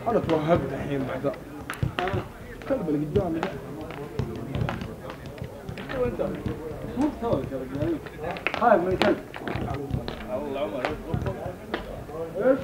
أنا توهقت الحين لحظة. كلب اللي قدامي ده. وأنت؟ مو بثوب يا رجال. خايف من الكلب. الله عمر إيش؟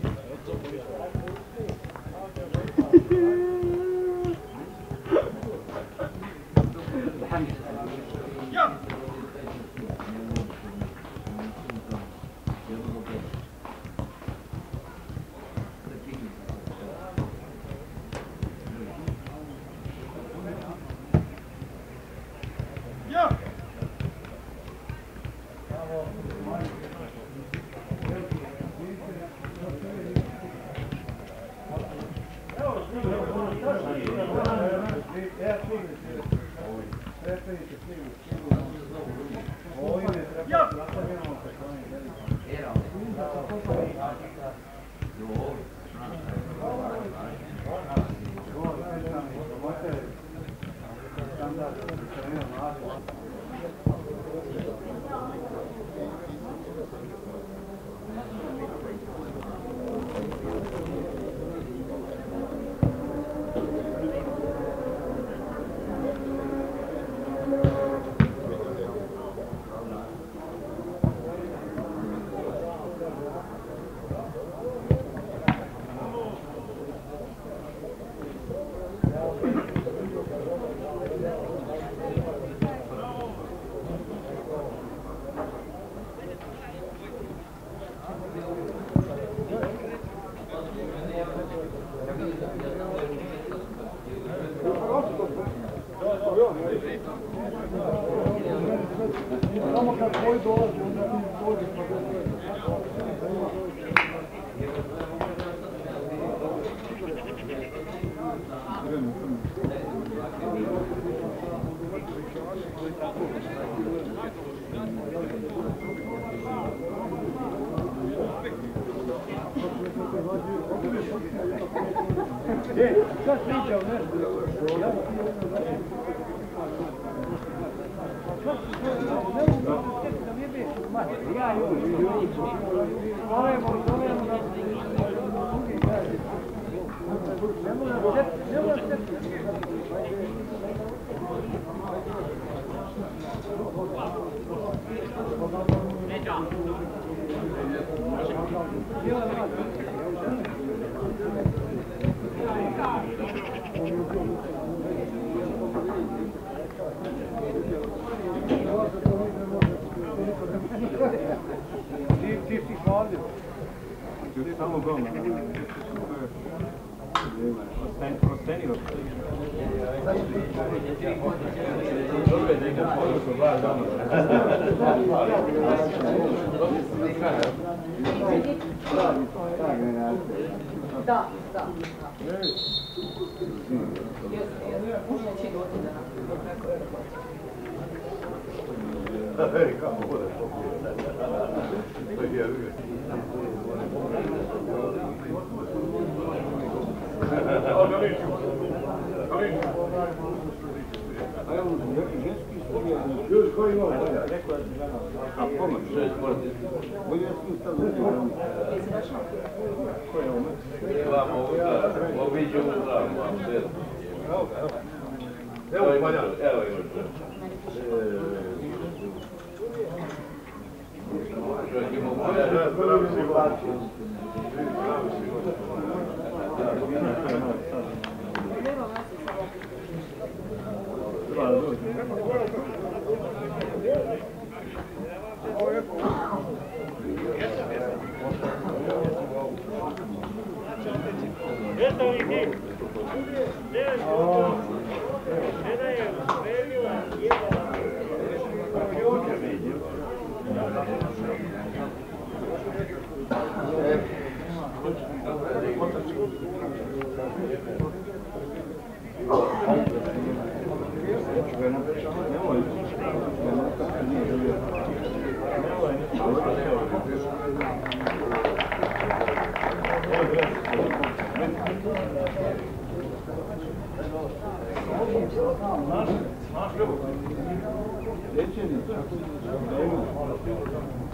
Да, да.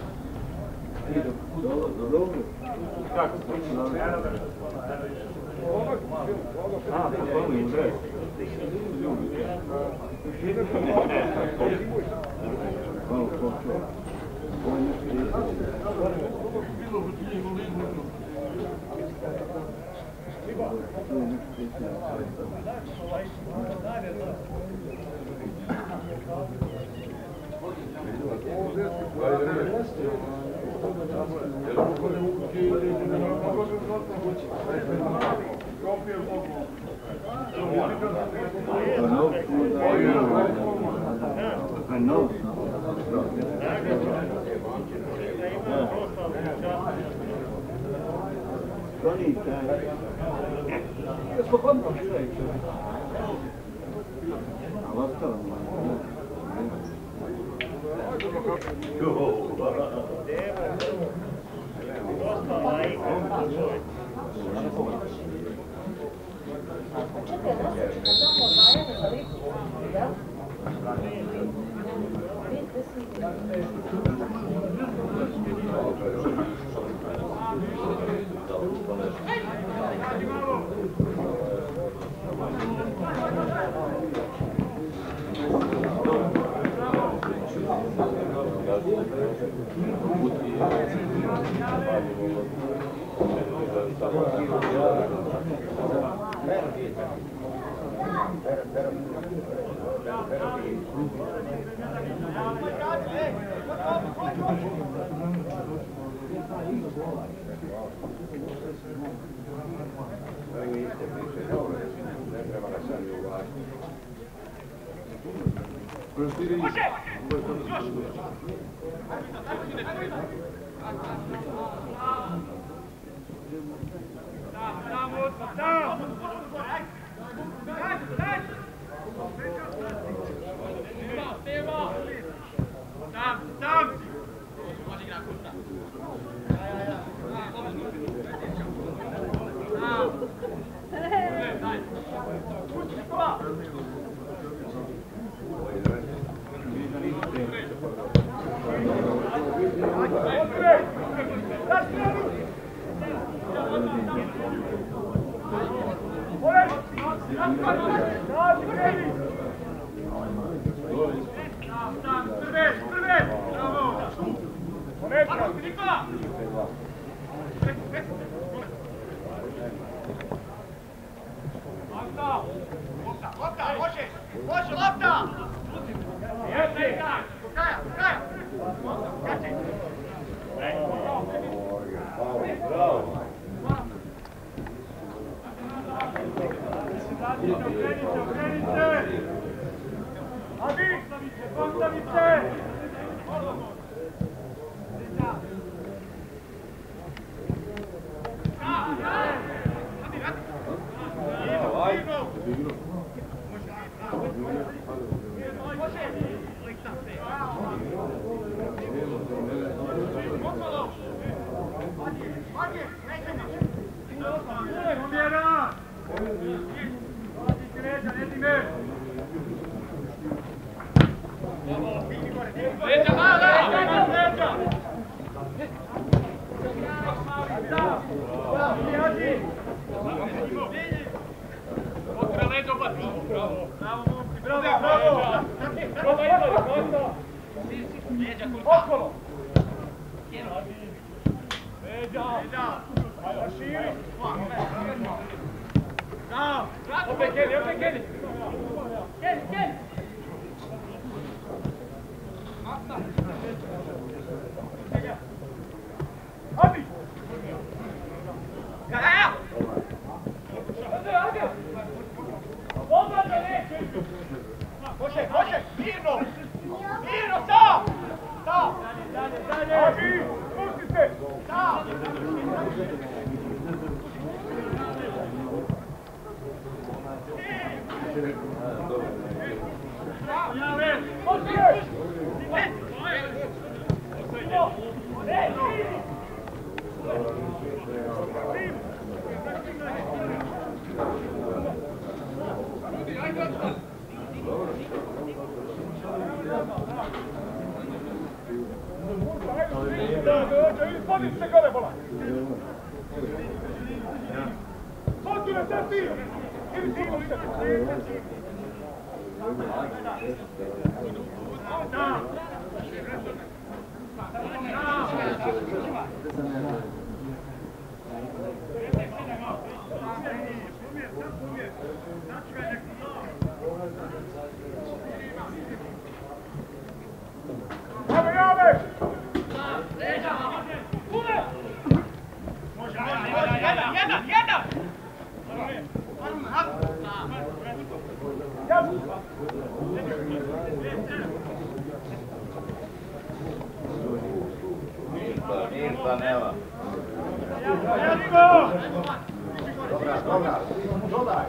Как? Sottile! Niinpä Neva. Dobra.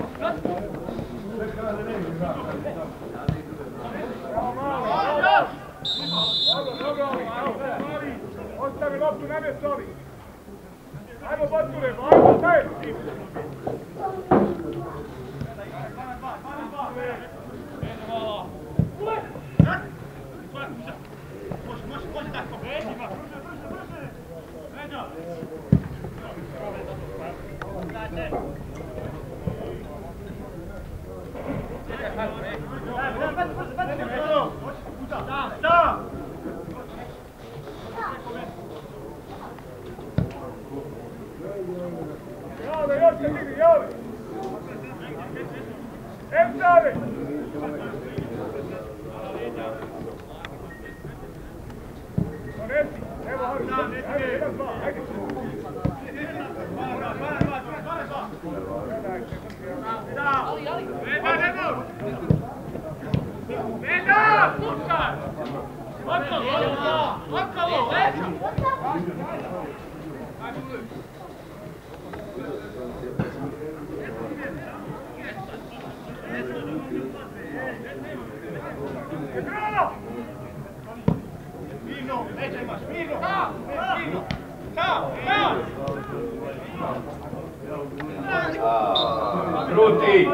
Ostavi loptu na mjesto ovi. Ajmo Botule, ajmo taj! Može tako. Kruti!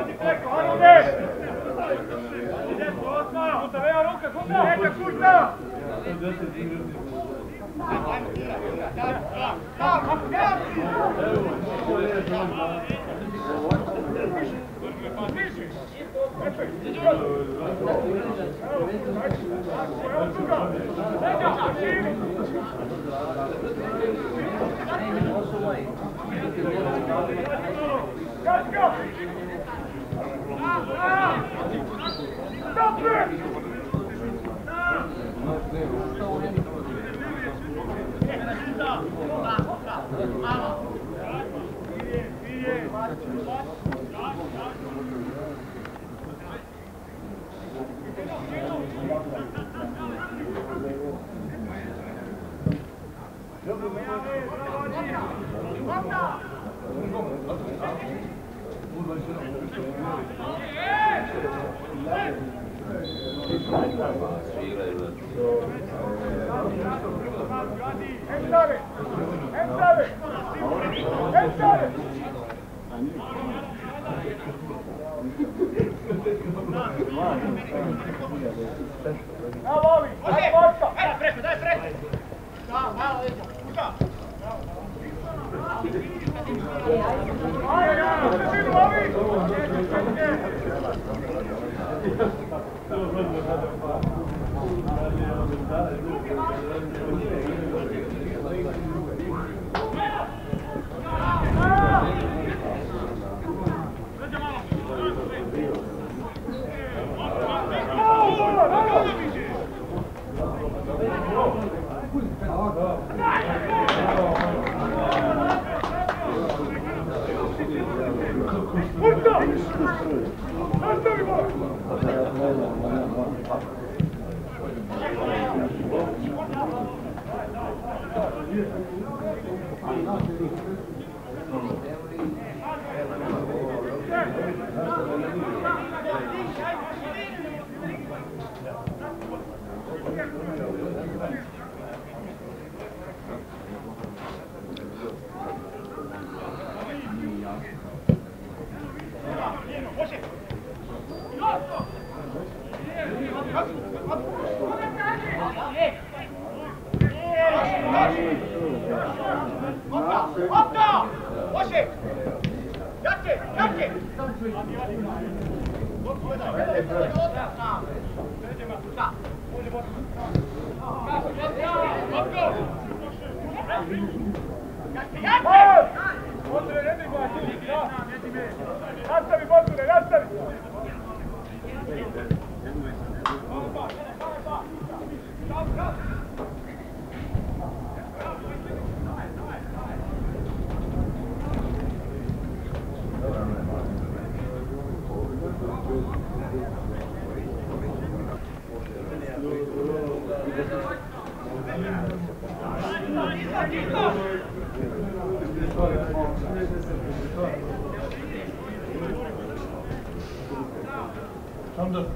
Tamdır.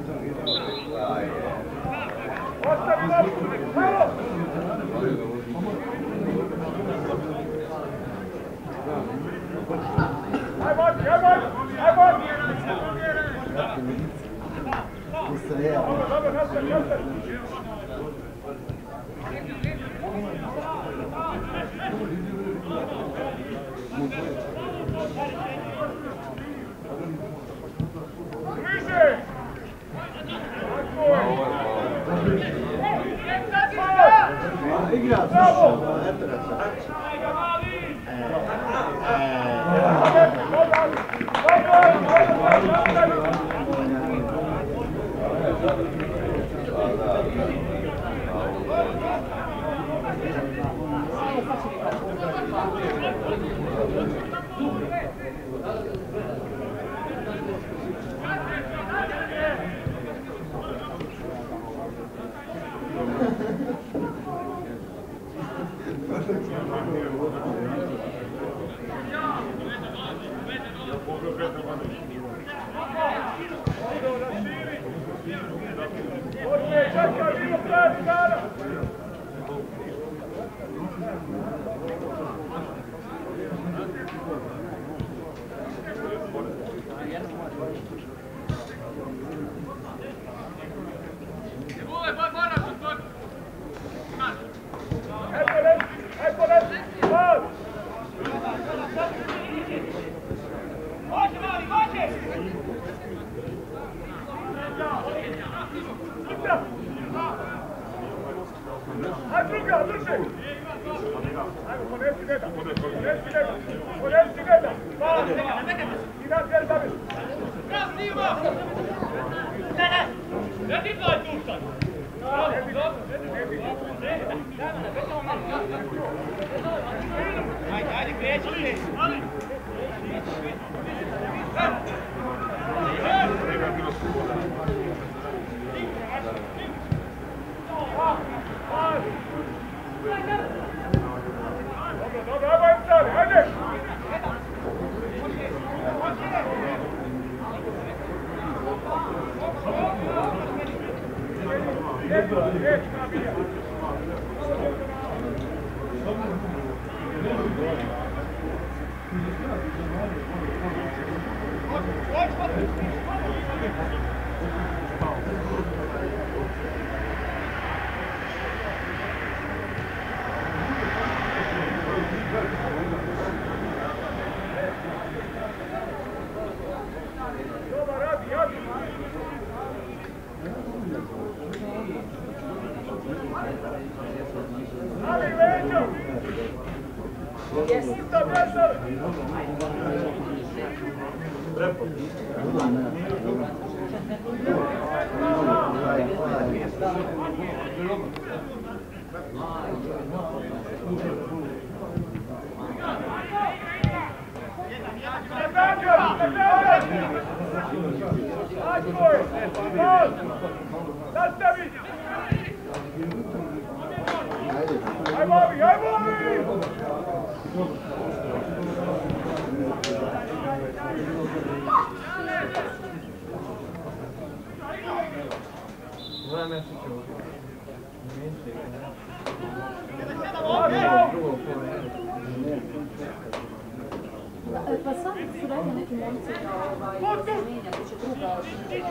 Pa sad su rekli neki momci da se mijenja, da će druga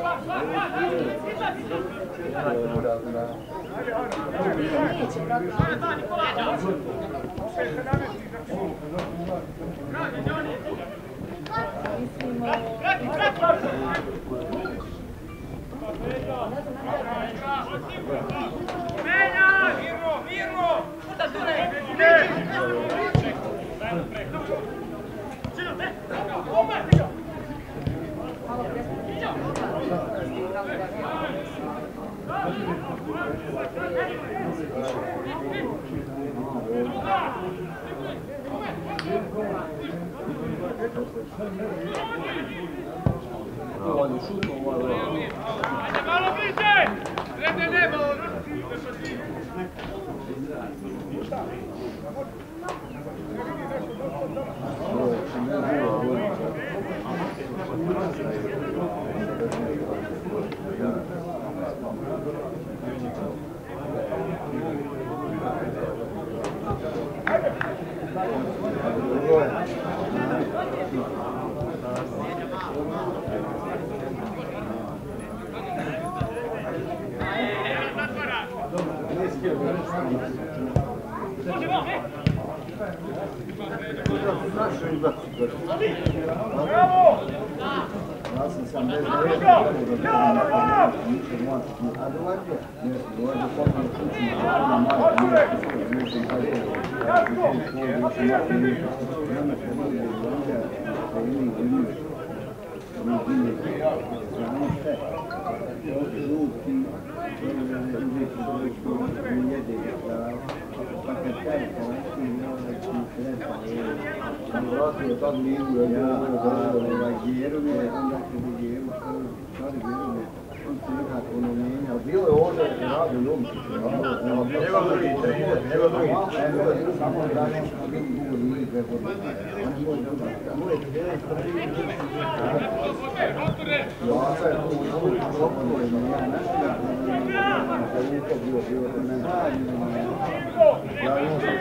neće, Hvala. Ja sam 79. A dođe? Jesu, dođe potpuno kućima. Bilo je ovdje radio Ljubičić. Njegov drugi trener, njegov drugi. Samo da nešto biti dugo ljudi preko. Lasa je tu ja imam sam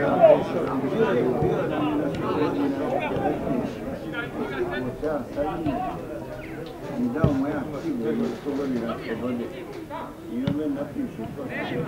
mi dao moja knjiga od 100 godina slobode i on me napiše to.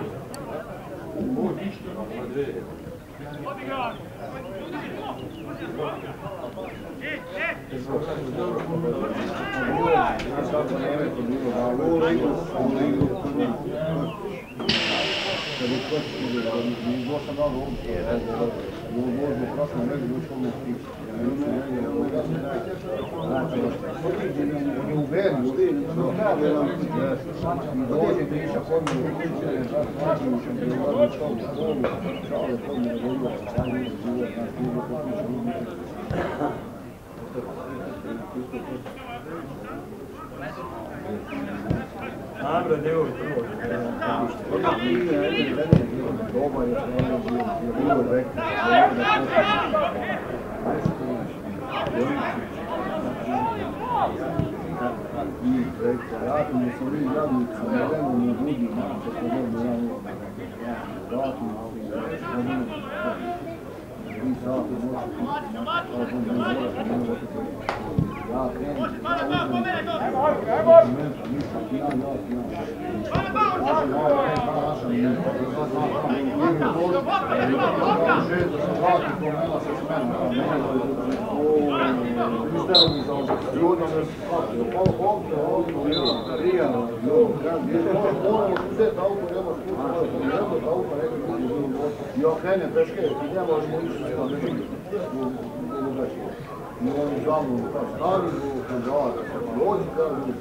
Abra deu prvo. I okrene peške, ti ne možemo ići što ne vidi. I oni za mnom stari zvuk, dođi kažu,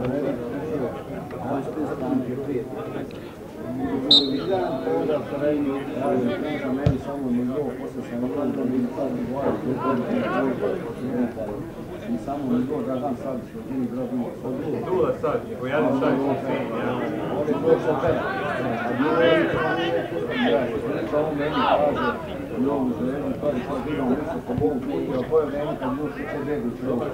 Vidjan to da srednji za meni samo nivo, posle sam nekada dobili sad i samo nivo da dam sad što žili grobimo. Dula sad, pojavim sad i sin, ja. On je došao pet. A bilo je samo meni kaže, i ovu želju, kaže što vidam nešto po Bogu puti, a to je vreme kad još se bedu čovjek.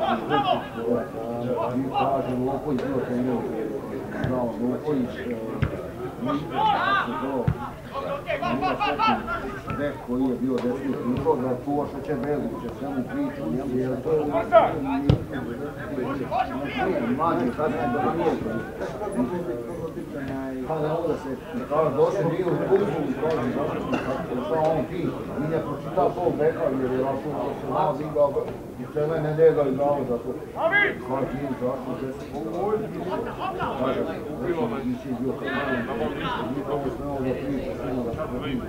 I kaže, Lopović bio trener, znao, Lopović, Dek koji je bio desni prišao da čuva što će vezu, će sve mu priču, jer to je mlađe, sad ne da nije pa ne onda se kao došli bio u klubu i kaže šta on ti i ne pročitao to beka jer je ovako se nalazi i sve ne dega i glavo za to kao ti im zašto će se kaže, nisi bio kad mi to sve ovo priča sve da se priča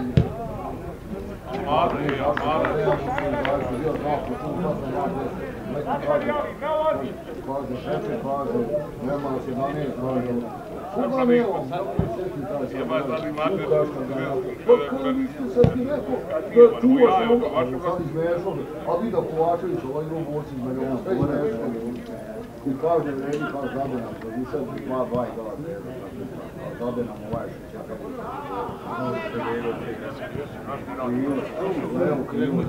kaže šefe, kaže nema da se danije kaže koga ne on? Kako niste sad ti rekao da čuvaš onoga? Sad izmešao, a vidi da Kovačević ovaj drugi borci izmešao, sve izmešao. I kaže vredi, kaže zade nam, da vi sad 2 i dolaze. Zade nam ovaj što će kako. Evo krivo,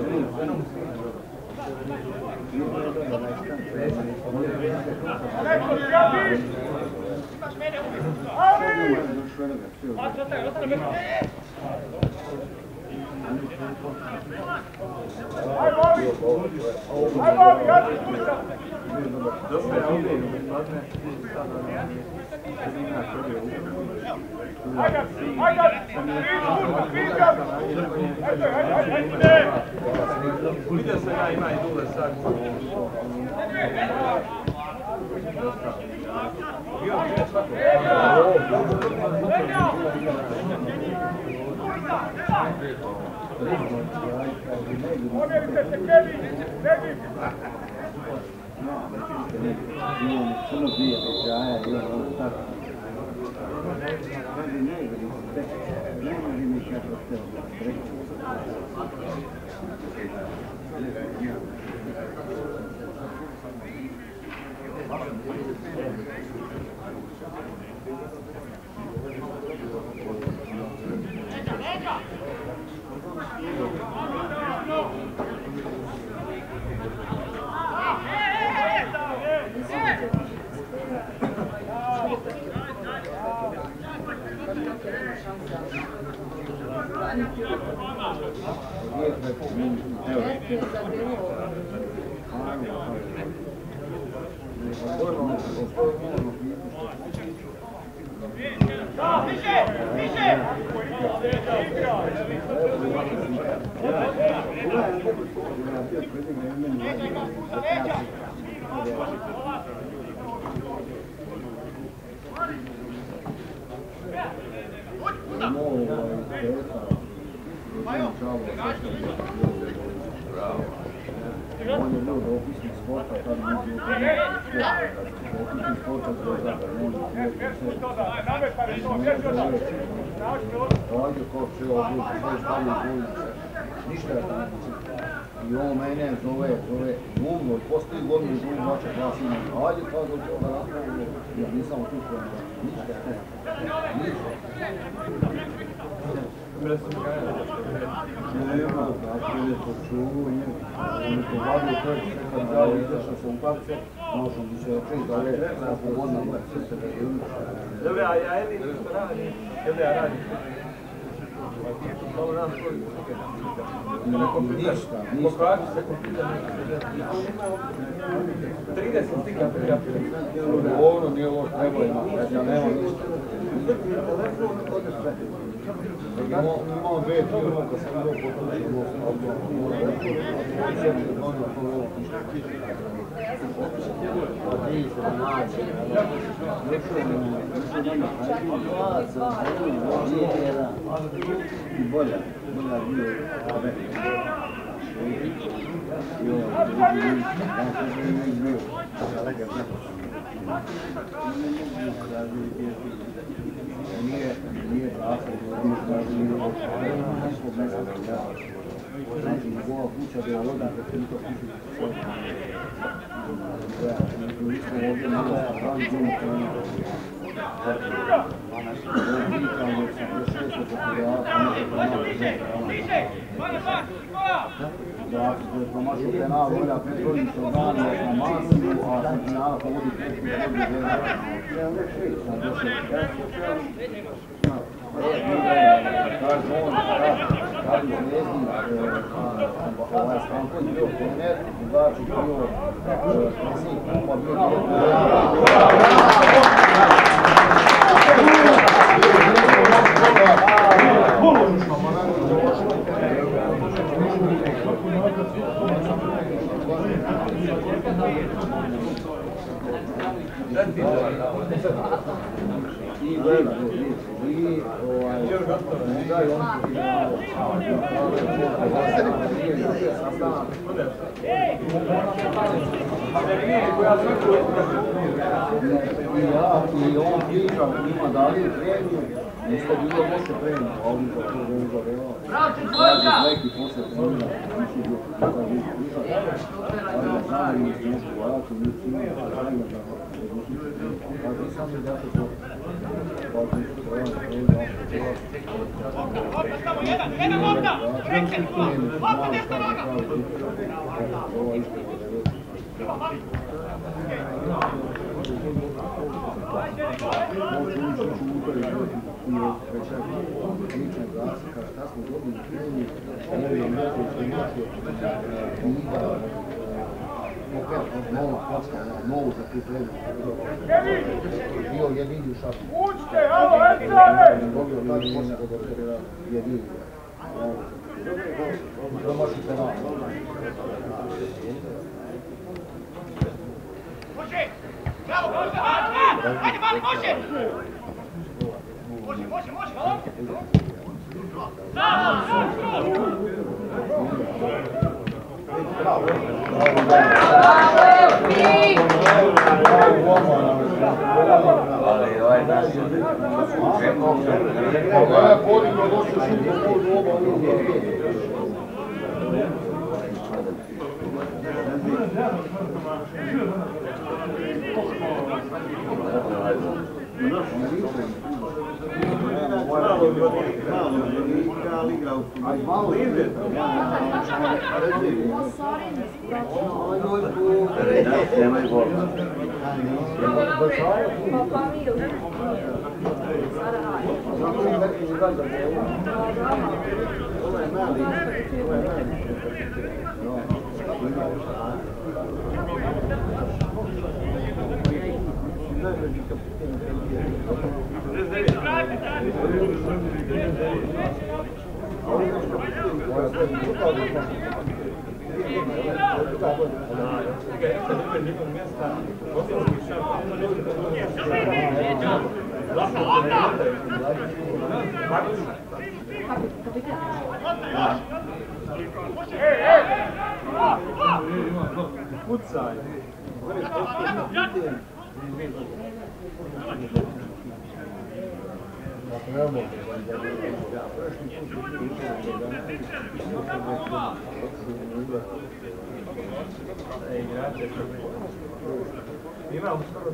Vidio sam ja ima i dole sad. I on mene zove umno, postoji godinu zove mača klasima. Ajde kao do toga napravimo, ja nisam tu koja ništa ne. Nema, tako je to čuvanje. On je to vadio prvi, kad dao izašao sa utakce, možem bi se čest da je tako godina sve se da je uništa. Dobre, a ja Evi nešto radi. Jel ja radim? Malo nam koji Ništa. Pokaži se kompjuter. 30 slika prijatelja. Ono nije ovo treba imati, ja nema ništa. Imao dve firme kad sam bio potučio. Bolja bio nije znači, njegova kuća bila voda, da se to kuću svoje. Mi smo ovdje na pravi džemu krenu. Da se promašao penal, volja Petrović od dana na masu, a sam penala povodi Petrović od dana. Kaže on, kad je Zvezdin, Stanković bio trener, Dugačić bio predsjednik kluba, i gleda, i daj on i on priča ima dalje premiju, isto bilo loše premiju, a ovdje to je uzorelo. Neki posle premija, nisu bio kada bi pričao, ali da znamo mi smo nešto gledati, mi smo imali da znamo da ali sam je da se to jedan ovdje! Kreće! Ovdje nešto ovdje! Šta smo dobili filmi, ovo je nešto što je nova kocka, novu za tu trebu. Bio jedini u šapu. Učite, alo, Ecane! Dobio taj kocka da se jedini. Domaći penal. Može! Bravo, može! Ajde, Mali, može! Može! Pucaj! Imamo skoro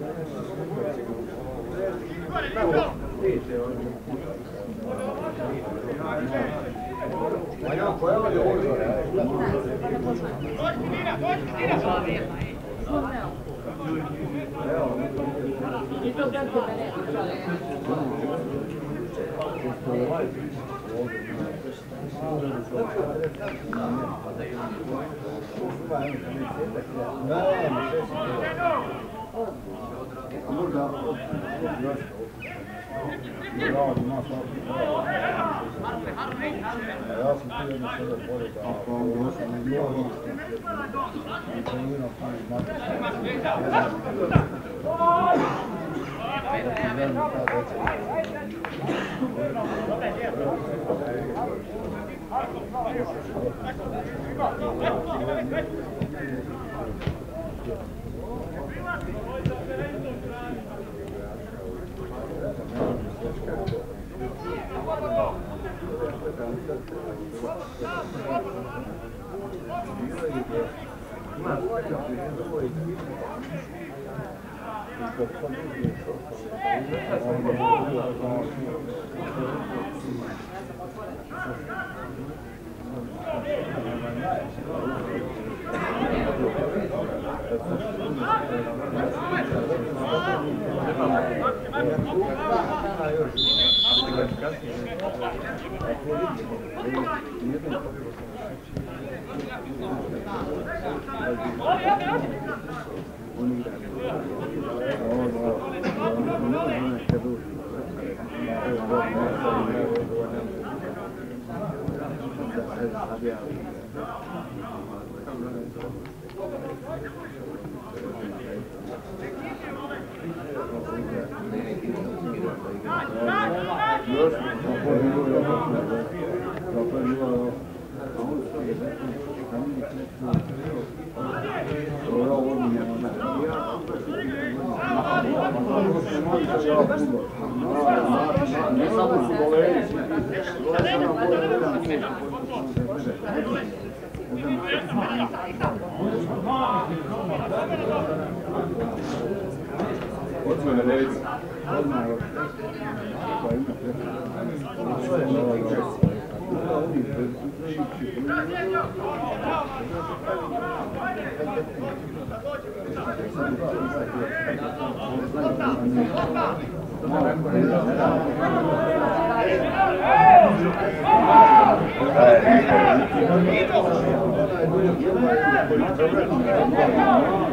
Hvala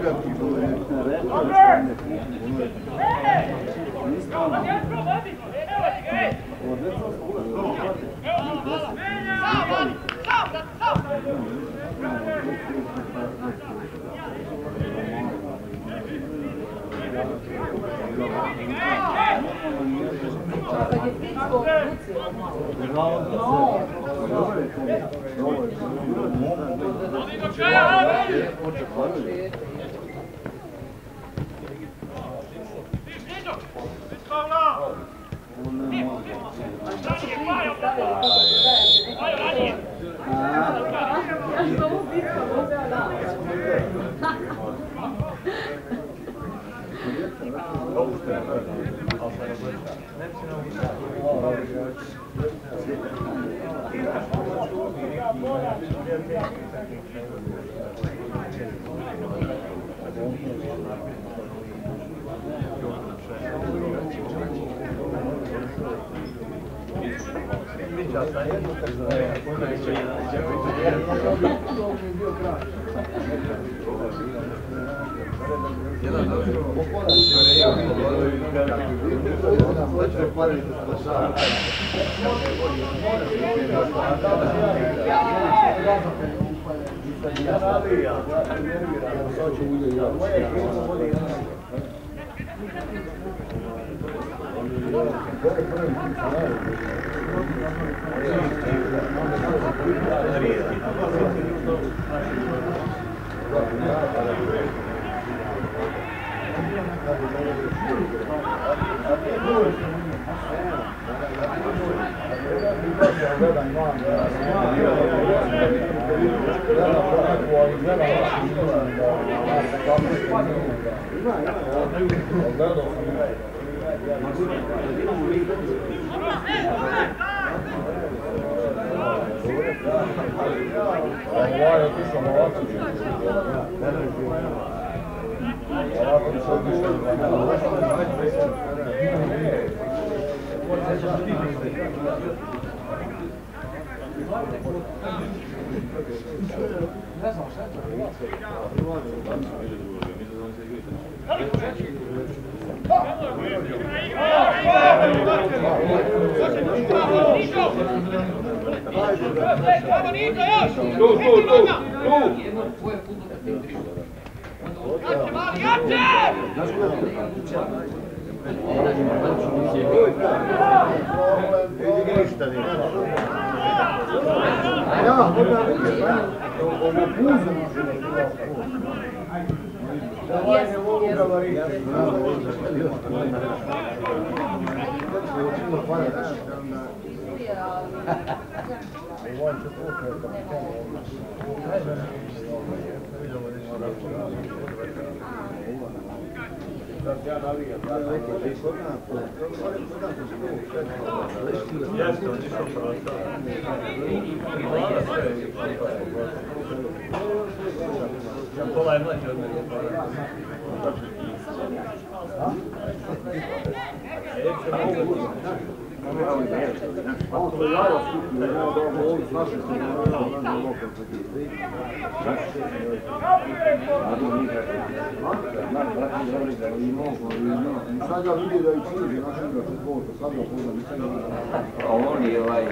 Sad ja vidio da je čini našem da se zbog, sad ga poznam. A on je ovaj...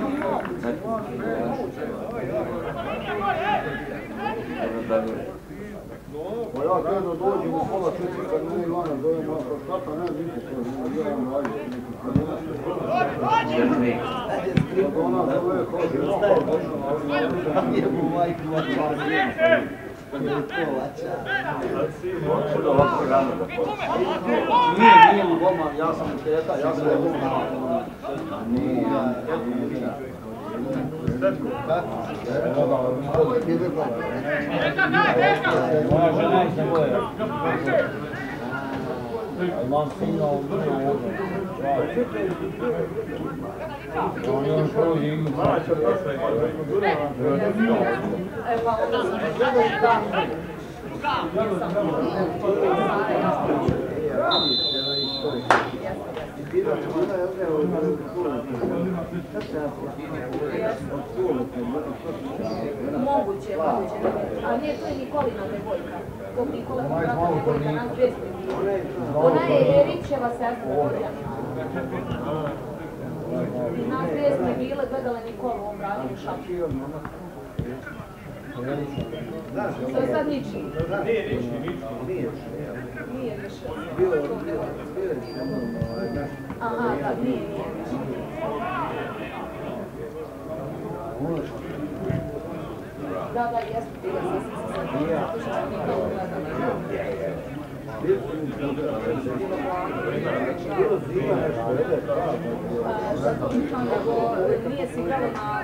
Pa ja kada dođem u pola 4 kad mene Ivana zove moja proštata, ne znam nikako, ja vam radim neki kabinet. Kad ona zove, kaže, je mu majku odmah. Nije mu golman, ja sam teta, ja sam golman. Nije, imam sina u drugom on je još prvo igru. Moguće, a nije to i Nikolina devojka. tog Nikole Braka, nekoliko nas dvije smo bili. Ona je Erićeva sestra Gorjana. I nas dvije smo bile, gledale Nikolu u ovom bradu u šapu. To je sad ničim. Nije više. Aha, da, nije više. Da, jesmo bile sasvim nije se igralo na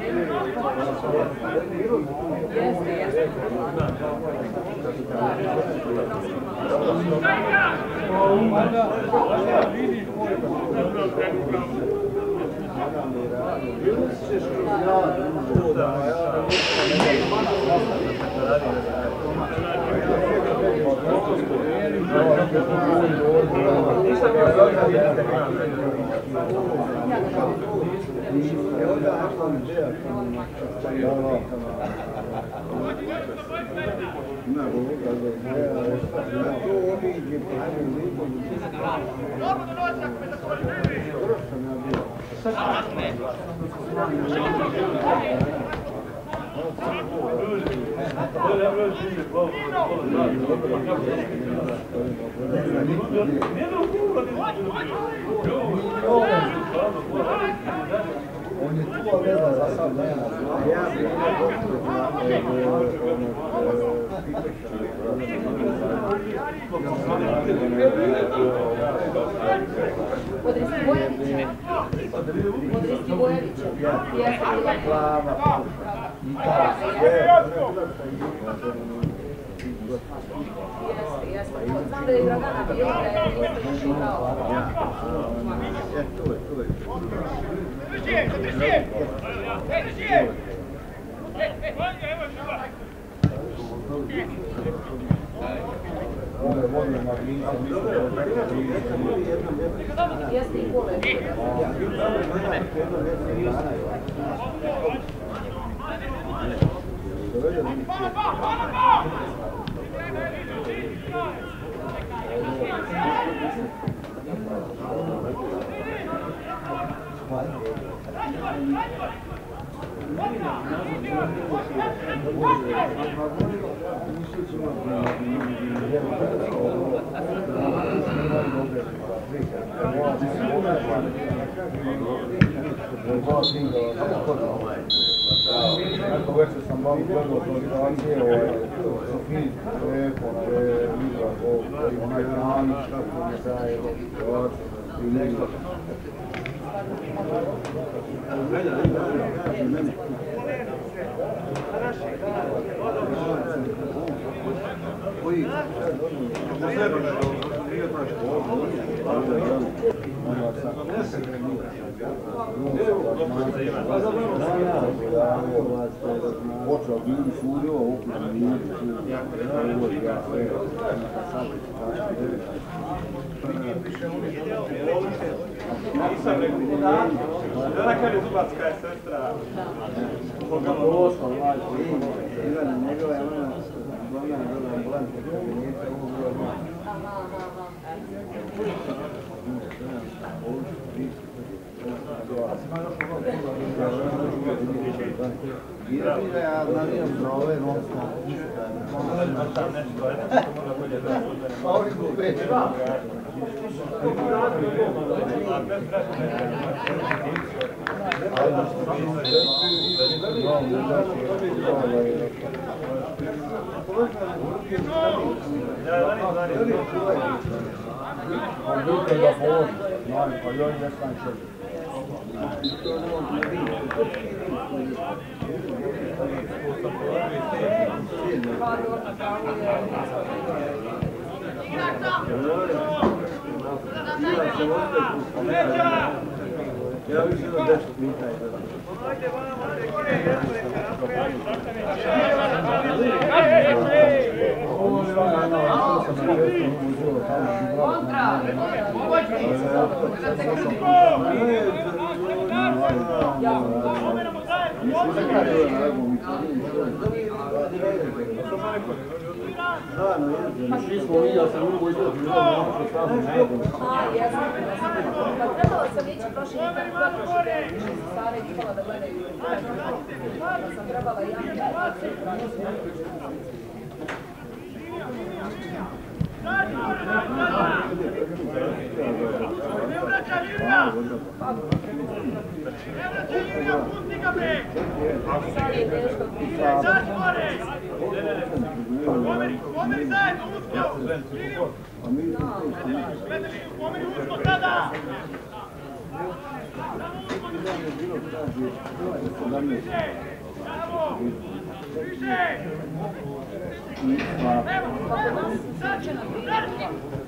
On je tu, ali ne zna za sad nema. Od Ristivojevića. Od Ristivojevića. Jeste bila plava. Jeste. Znam da je Dragana bila, da je isto još igrao. Jeste i Kule. Neko već sam malo gledao organizacije, Sofijin, onaj Branić, kako ne daje, i nekako. Koji? Počeo bili sudio, okućno nije Nisam rekao, da kada je Zubacka je sestra. Koga Moroška, Ivana, njegova je ona glavna ambulanta, kabineta, ovo bilo malo. Ja navijam za ove nosno. Pa oni gube. Ja više da 10 minuta je da. Svi smo vidjeli sam u koji to bilo malo što stavno najbolje. Jesam. Pa trebala sam ići prošli dan, Sara i Nikola da gledaju. Pa sam trebala ja. Pomeri zajedno, uspio! Pomeri usko tada! Bravo! Više! Sad će nam biti!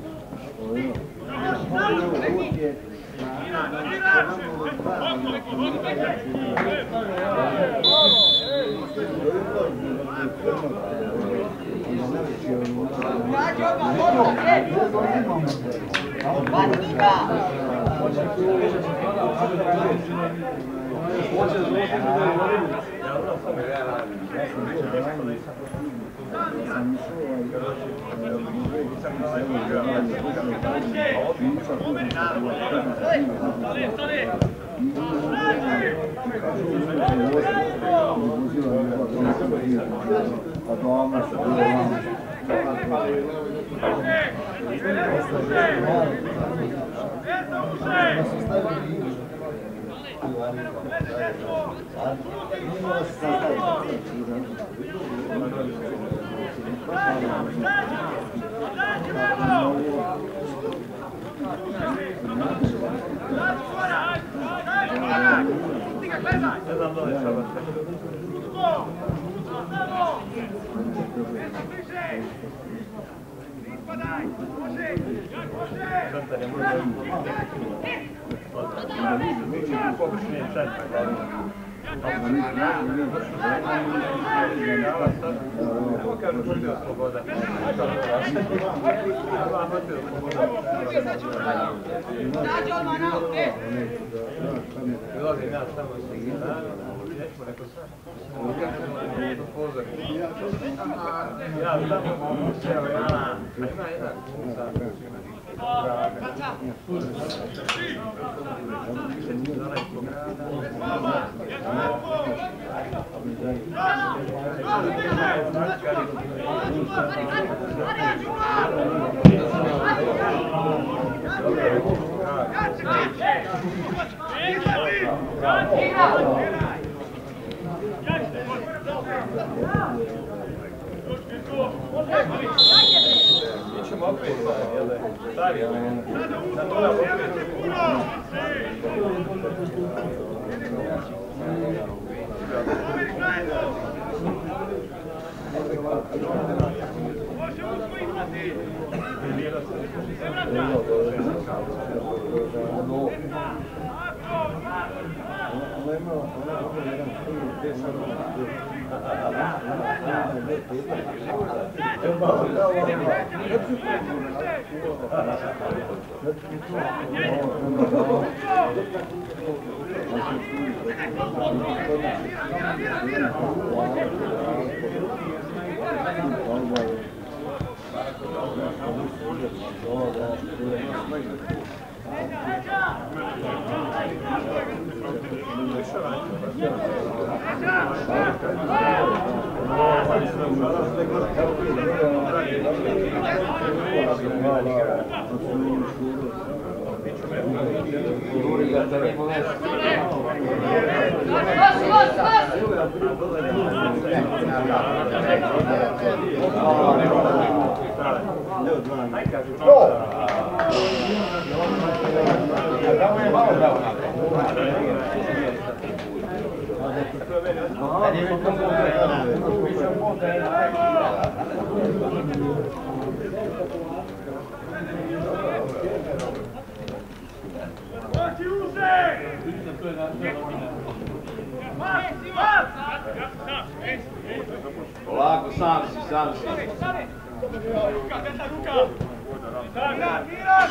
Polako, sam si. Ruka, desna ruka! Miran!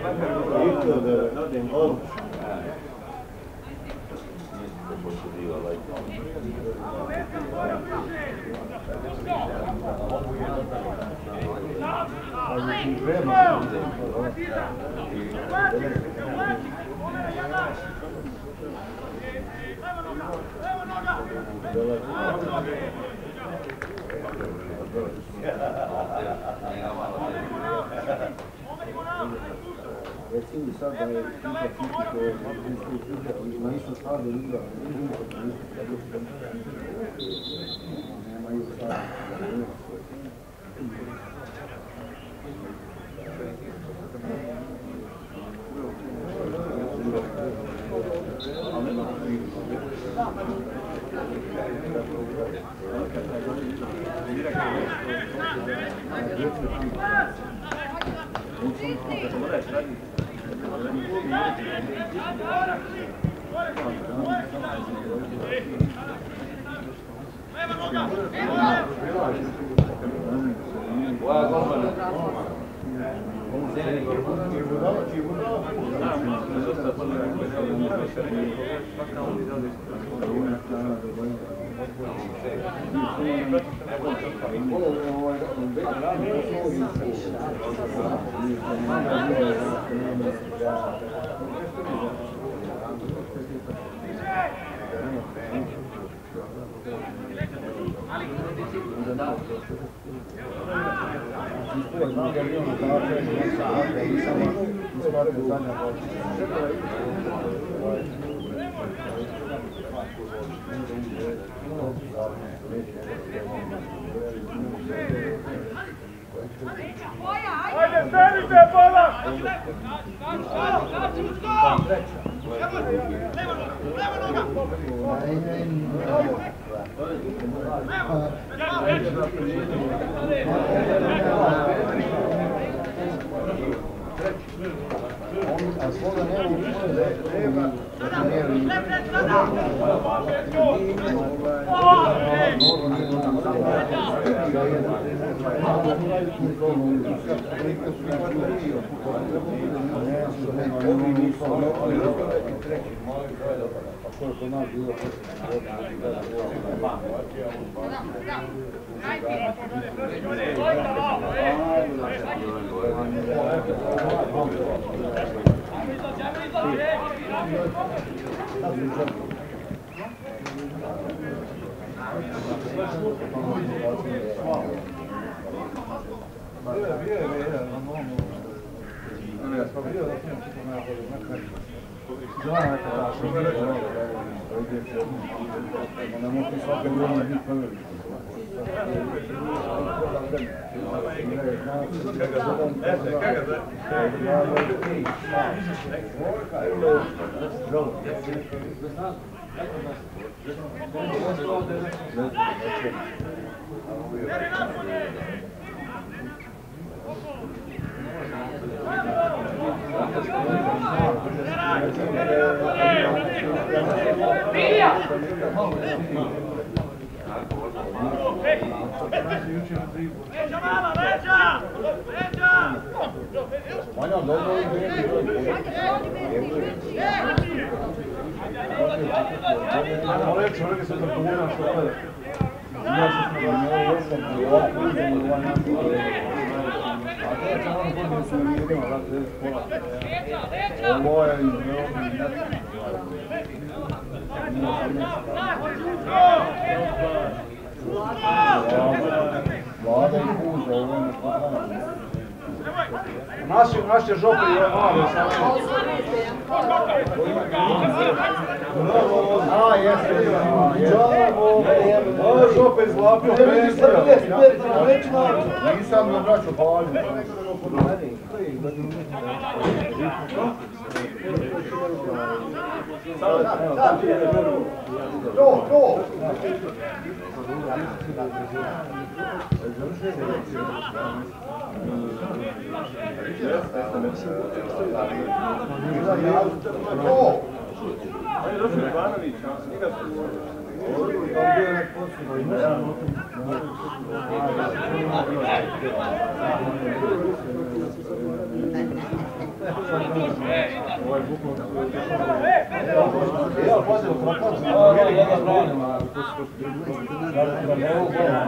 Recimo sad da je Kupa City na istom stadionu igra, nemaju sad. Ajde, stanite, bola! A svoga nema Naše žope je malo samo. A, jeste. Ovo žope izlapio pensija. Nisam na braću pažnju. To! Ovaj bukvom su... Ja, pazi, Krapac, Ja branim, ali to su da ne mogu gola.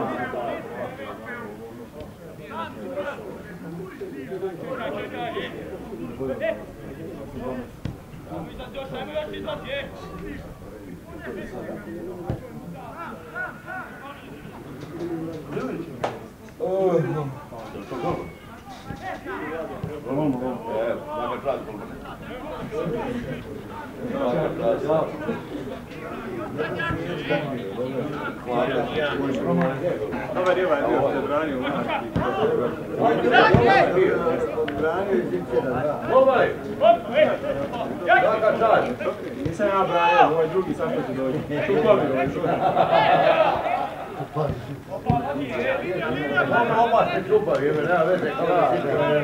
Dobar je ovaj bio što je branio u Maški. Branio iz Inkera, da. Nisam ja branio, ovaj drugi sam što će dođi. Čupavi ovaj drugi. Oba ste čupavi, jer nema veze kao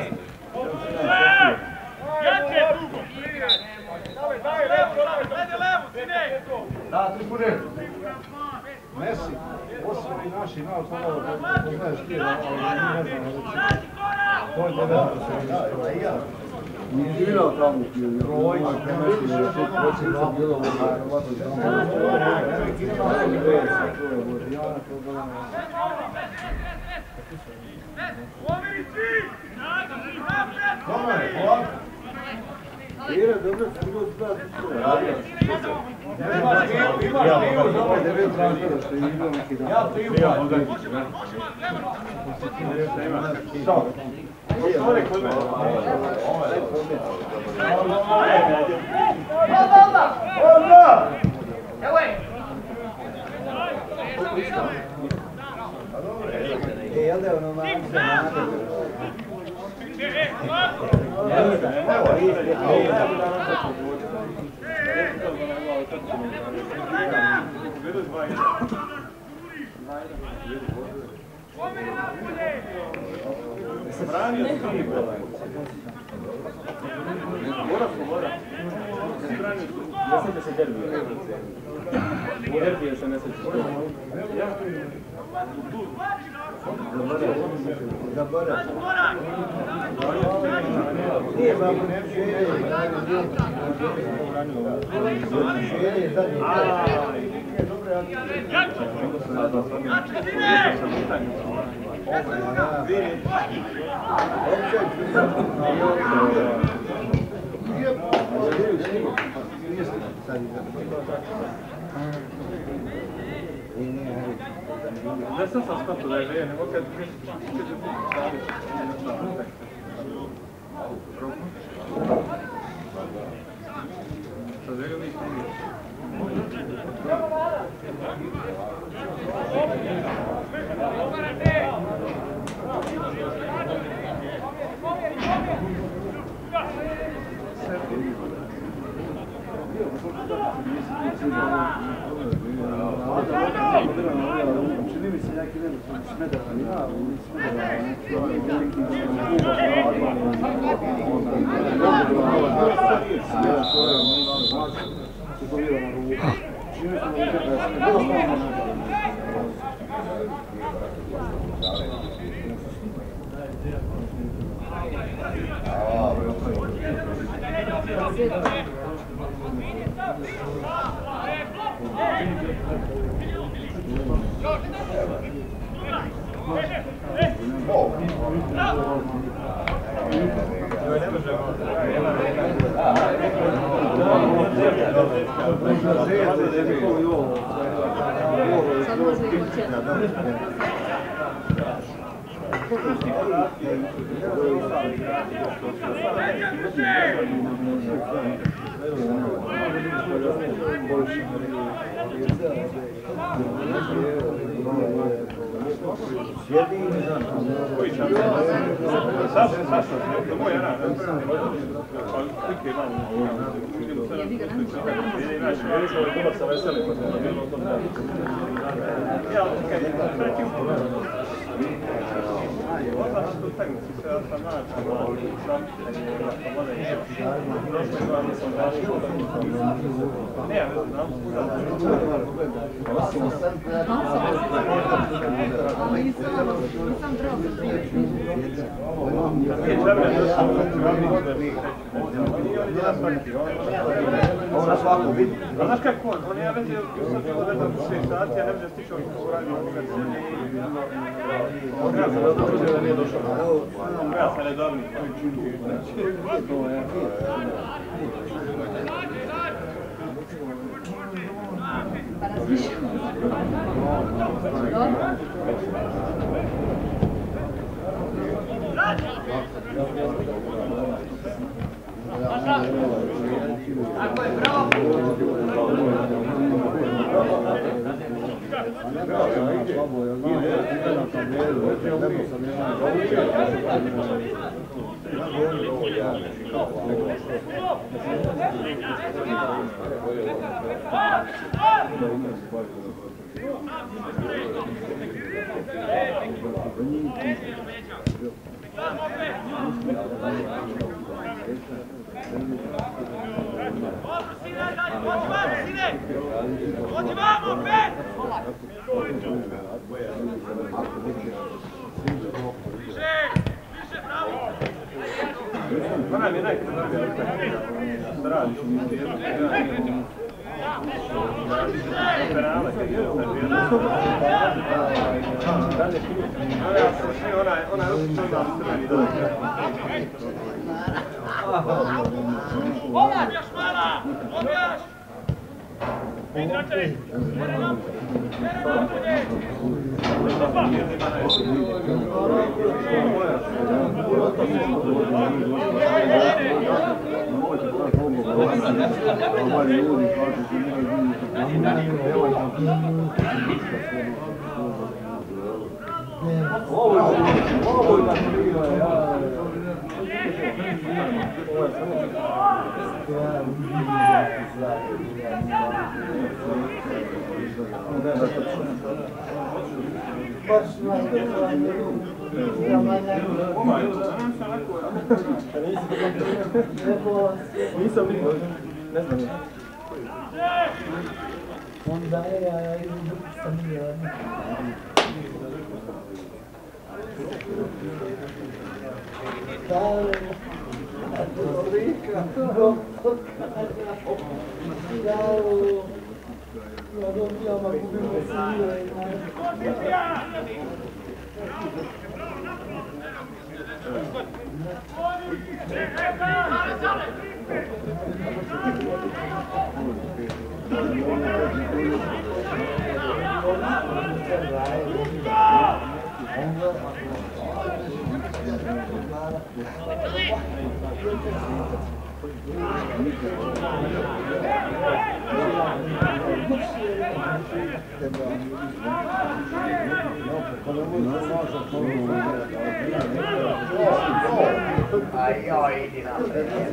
da, ti budeš. Messi, osim i naši, malo pomalo, poznaješ ti, ali mi ne znam, to je dobro. Da, i ja. Nije igrao tamo u Kijevu. Broj, to bilo u Hrvatskoj. Ira, dobro, bilo zna. Ja piju jel da je ono Branio tri bola. Mora. Ne sjeća se derbija. U derbiju se ne sjeća. Zaborav. Nije babo, Ne sam shvatio da je želje, nego kad sa želju nisam čini mi se neki ne Smedera, koji čas? Saša, to moj Ana. Slike imamo. Dobar sa veselim. Ja, kaj je treći upogled. Odmah što tegnici se ja sam način, sam vode nije. Prošle dva nisam zašao. Ne, ja ne znam, Nisam trebala. Ona svako vidi. Znaš kako on ja već sam bilo da znam 6 sati, ja ne vidim da stiču što uradio nikad se on ja sam razložio da nije došao. Ja sam redovni. Pa razmišljam. Tako je, bravo! Ona mi je najkada da radiš penale, ona je otična crveni dalje. Objaš mala! Objaš! Idrate! Nisam vidio, ne znam. Onda ja sam bio. Ai oi, idi na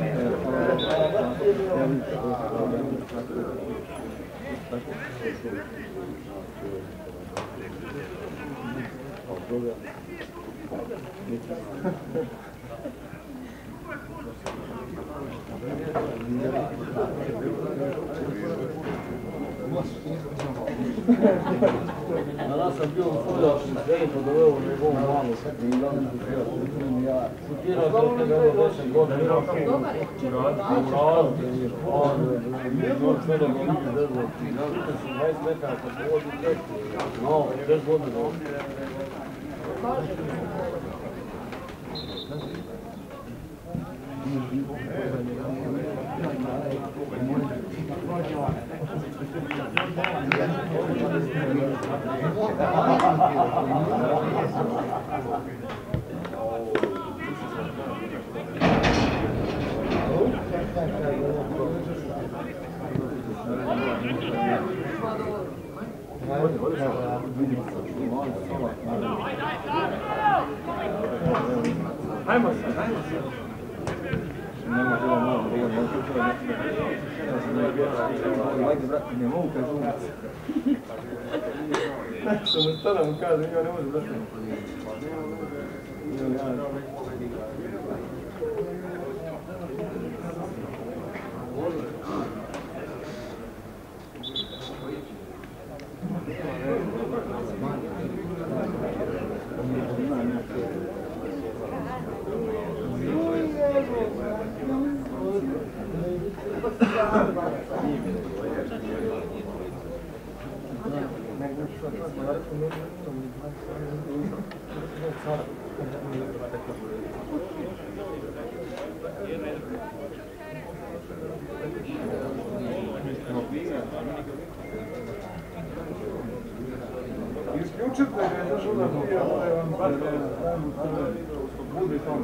Danas sam bio u Fuljačni svijet, odoveo u njegovu malu, i da mi ja šutirao do tega 10 godina. Dobar je, čekaj, Hajmo se, hajmo se. Ajde, brate, ne mogu kažu ulic. Što me stara mu kaže, ja ne može, brate. Isključite ga, zašto da prije vam bate, bude tamo.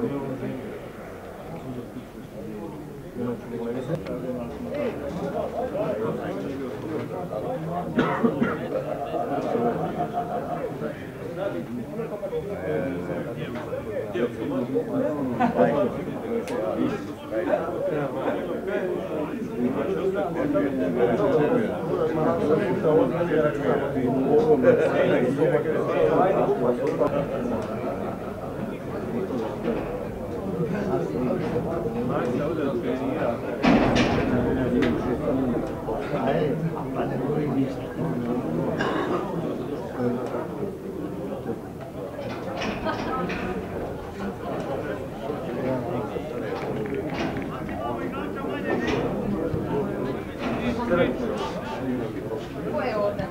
Ko je ovdje?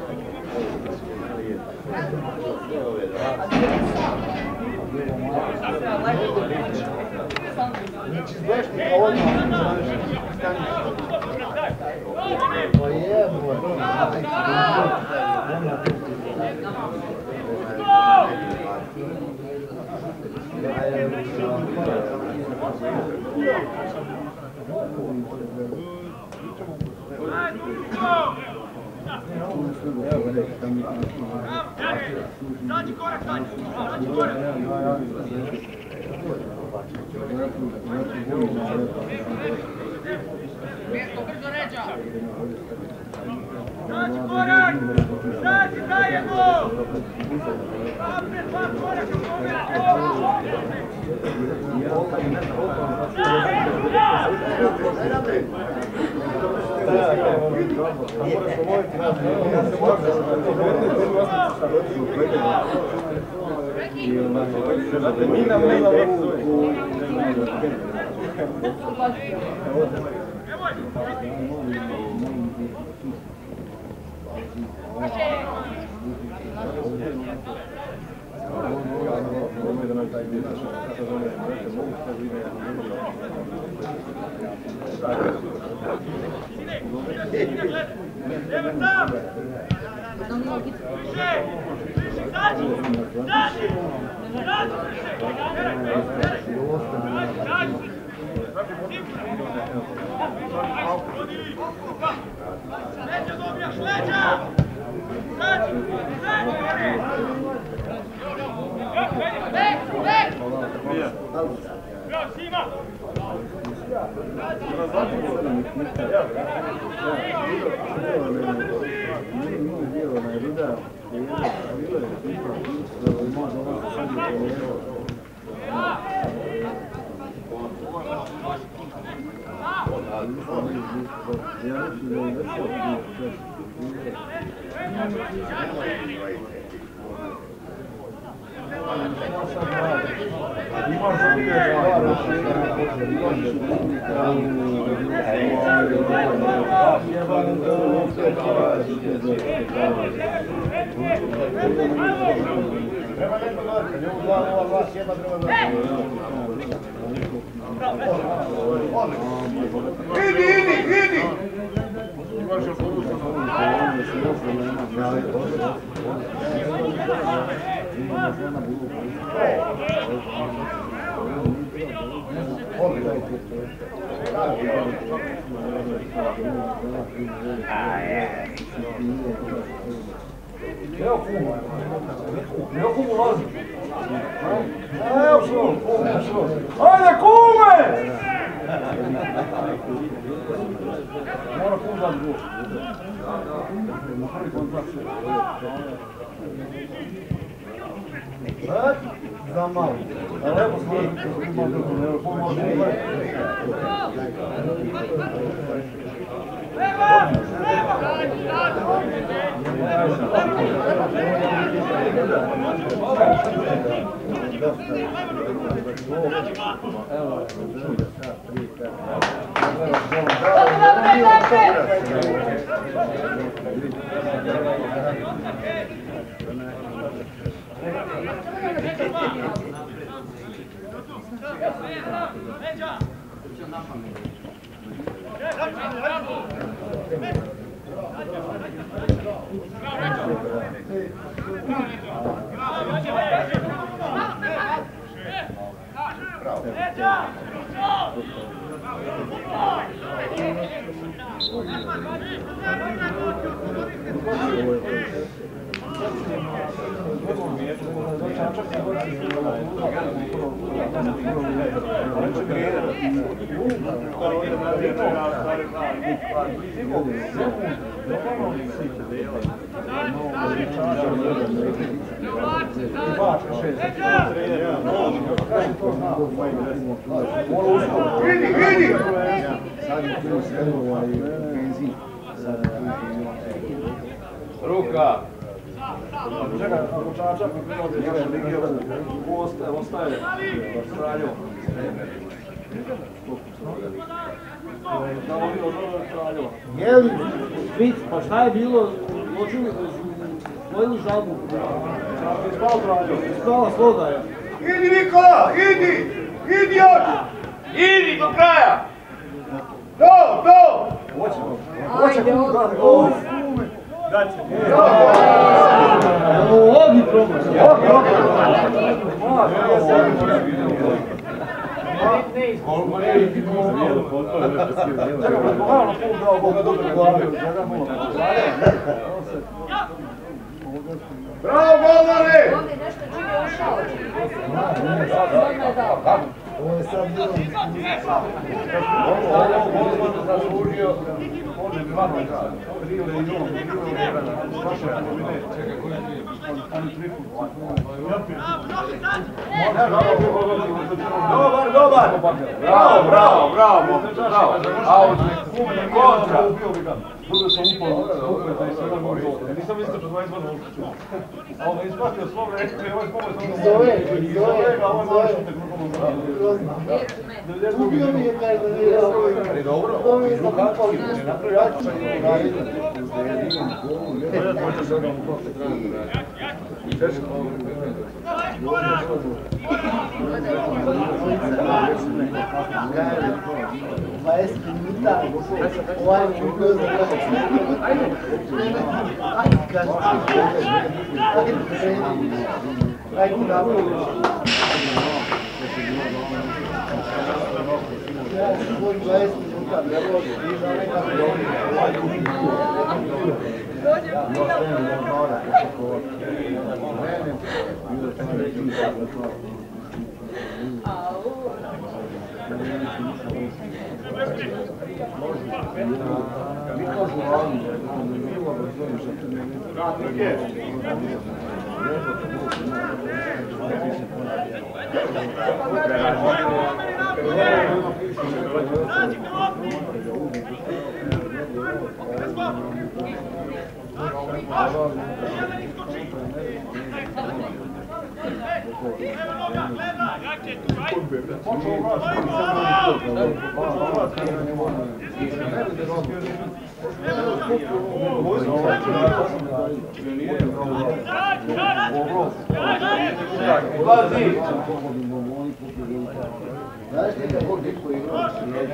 Dađi korak, dađi korak! Mjesto, brzo ređa! Dađi korak! Dađi, dajemo! Napred, dva koraka, Leđa dobijaš, leđa! Bravo, Sima! Idi! Evo kumu lazi. Evo što. Ajde kume! Mora kum dati gol. Za malo. Evo Evo, Ruka! Čekaj, ako Čačak mi prilode naše lige ostaje Franjo. Da on od Franjova. Jeli, Švic, pa šta je bilo? Spojili žalbu. Čačak je spao Franjo. Spala slogaja. Idi Nikola, idi! Idi još! Idi do kraja! Do! Ajde, ovo. Daće. Ogi problem. Bravo, Bolare! Ovdje nešto čim je ušao. Odmah je dao. Ovo je sad bilo Ovo zaslužio. On je vama igra. Rio je i on. Dobar! Bravo! Out! Kontra! Budu sam upao i sada može. Nisam istračio 22 uličiću. A on je ispratio svo vreme, ovaj pomoć sam Zove ga, a ovo je malo šute grupom zradu. Ubio mi je kaj da nije ali dobro. To mi je zapapao i napravio jaču. Знаешь, ты какой дикой игрок?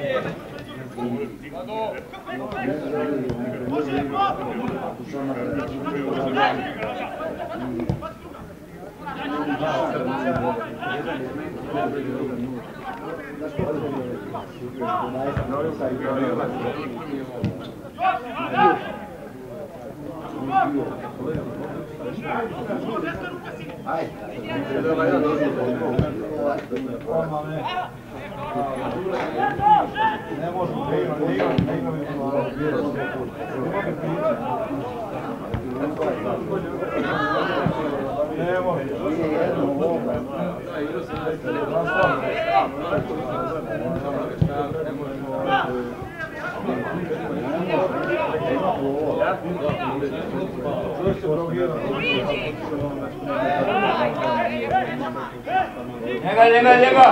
Ne možemo, Njega!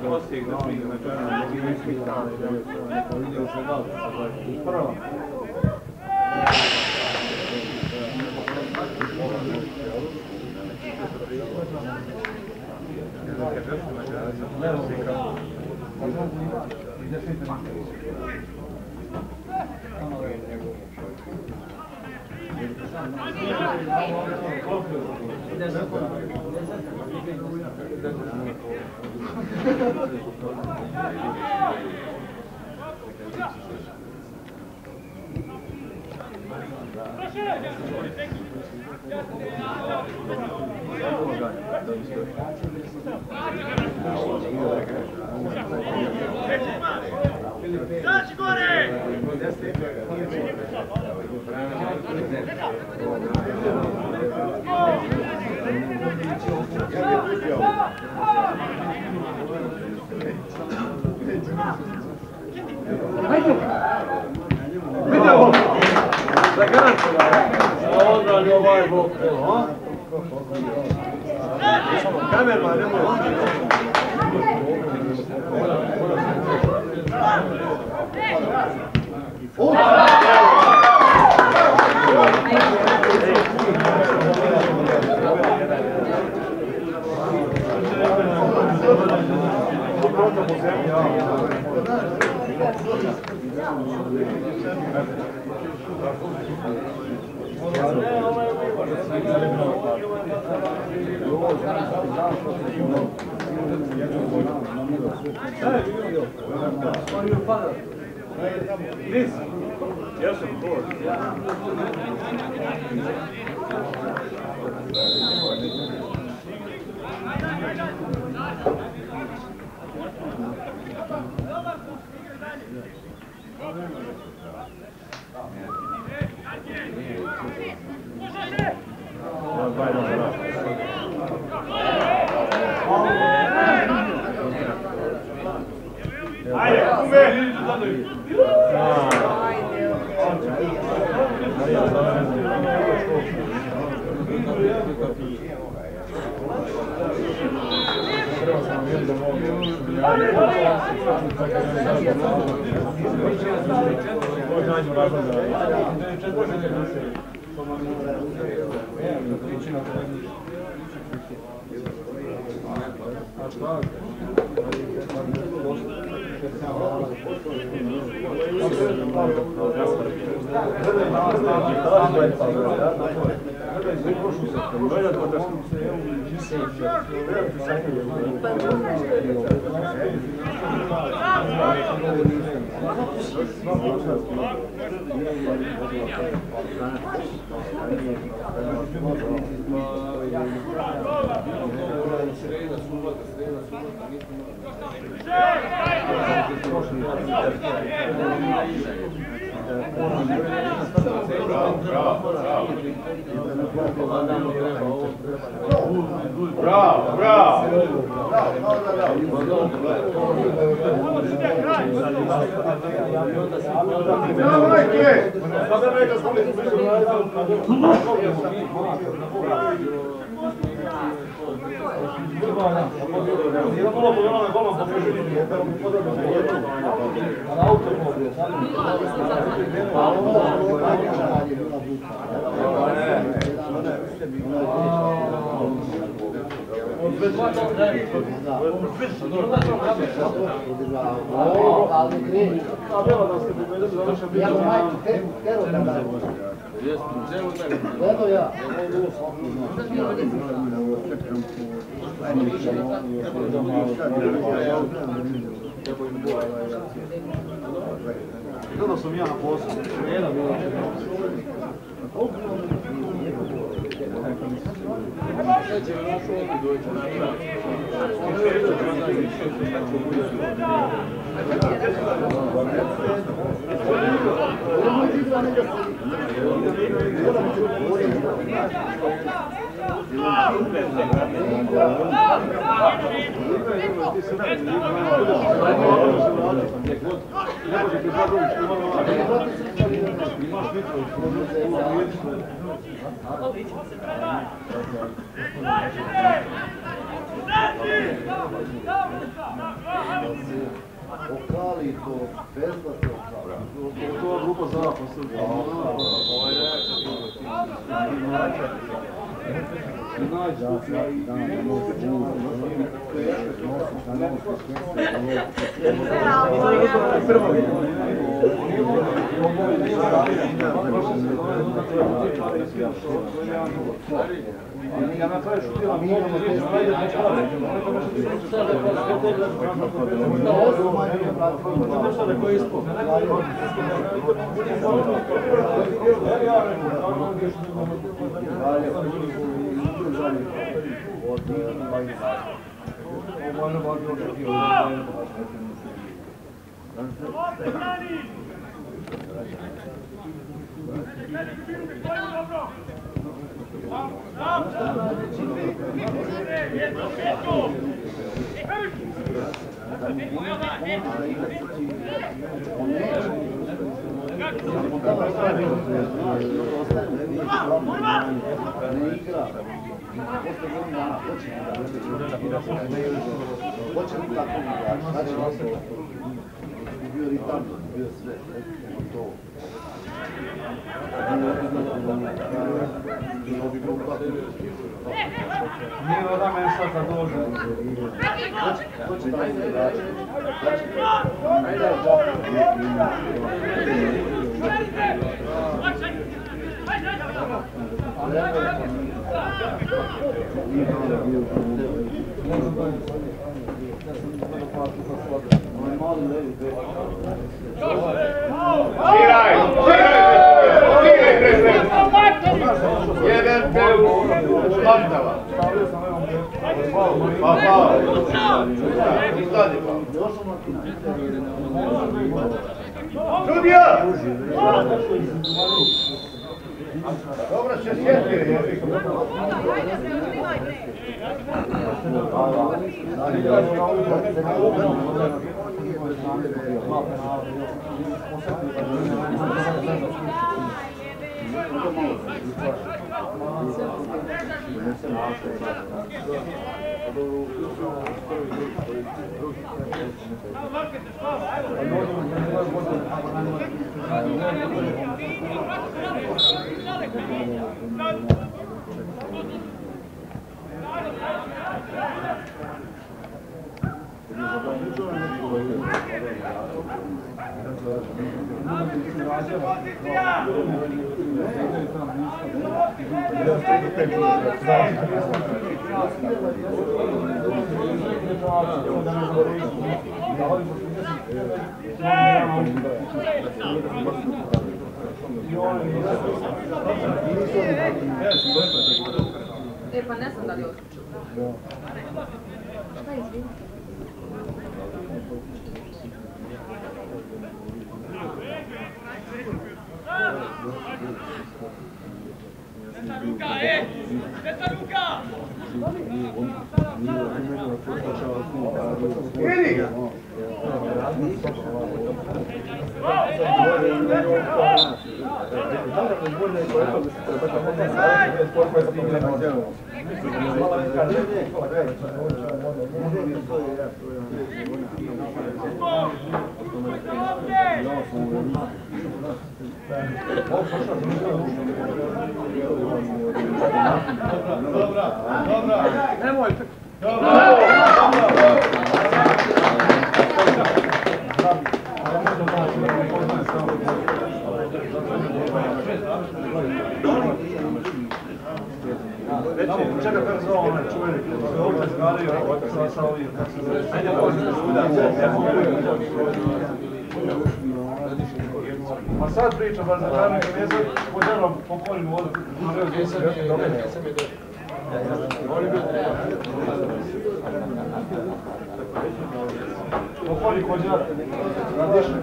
Osijek da prije na kraju. Vidio se da prva. Daci gore! Vidimo! Za garanciju! Odbrani ovaj bok, evo, kamerman, nemoj. This? Yes, of course. Bravo, bravo! Gledao sam ja na poslu. Daci! to besplatno. To je grupa zaposlenih. Ja na kraju šutiram, mi imamo te stvari, nešto da koji ispod. Nije da meni sad da dođe. Jedan te u Landava. Pa. Sudija! Dobro se sjetio. Pa ne znam da li otkuću. Šta izvim? Čega perzo onaj čuveni, što je ovdje zgario sa ovim, kako se zove, a sad pričam baš za Karne Gnjezda, pođerom po polju vodu, po polju kođar, radiše.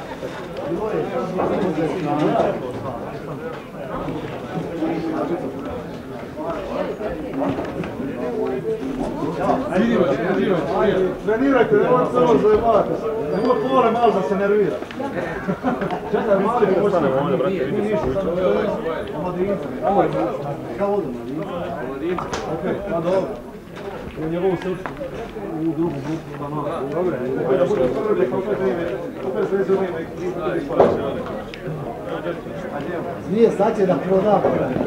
Samo Trenirajte, nemoj se ovo zajebavati. Nemoj povore malo da se nervira. Čekaj, mali postane ovdje, brate, vidi ništa. Omladinca. Kao ovdje, omladinca? Okej, pa dobro. U njegovu srcu. U drugu buku, da malo. Dobre. Da bude prvi, opet zvezi u ime, nisam ti isporačio. Nije, sad će da proda.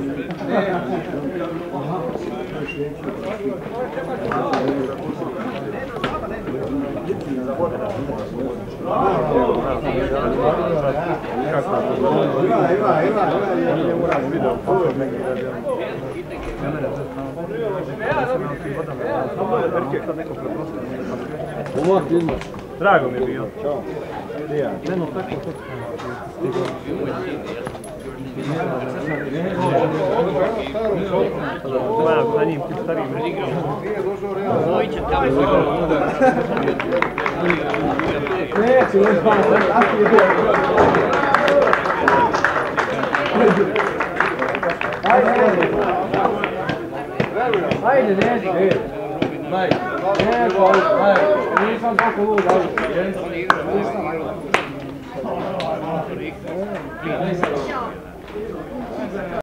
Drago mi je bio. Za njim ti starijim. Neće, on Ajde, neće. Nisam toliko lud, ali...